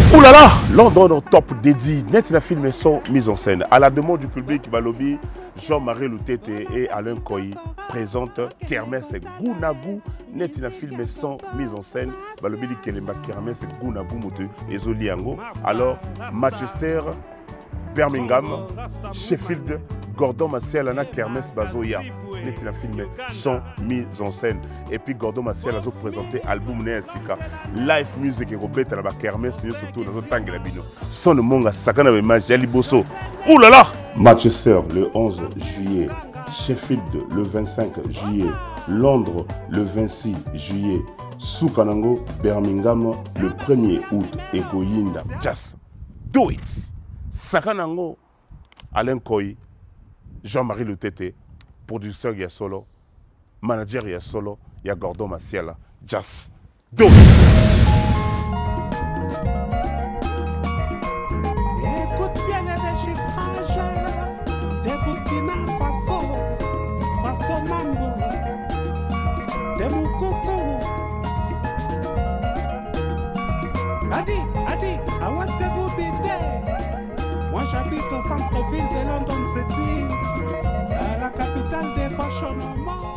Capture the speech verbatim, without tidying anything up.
Ouh là là, London top dédié, net la film sont mise en scène. À la demande du public, Balobi, Jean-Marie Loutete et Alain Koyi présentent Kermesse Gounagou, net la film sont mise en scène. Balobi dit Kelemba Kermesse Gounagou Motu et Zoliango. Alors, Manchester, Birmingham, Sheffield, Gordon Maciel, Anna Kermesse Bazoya. Les films sont mis en scène. Et puis Gordon Maciel a présenté l'album Nestika. Live music et Robert à la Kermesse, surtout dans le temps de la bino. Son de Monga Sakana et Majali Bosso. Ouh là là! Manchester le onze juillet. Sheffield le vingt-cinq juillet. Londres le vingt-six juillet. Soukanango, Birmingham le premier août. Et Goyinda. Just do it! Sakanango, Alain Koyi, Jean-Marie Loutete. Producteur, il y a solo. Manager, il y a solo. Il y a Gordon Maciel. Just do it. Écoute bien les déchiffrages des Burkina Faso, Faso Mambo, des Moukoko. Adi, Adi, où est-ce que vous habitez? Moi j'habite au centre-ville de London City. La capitale des fashion.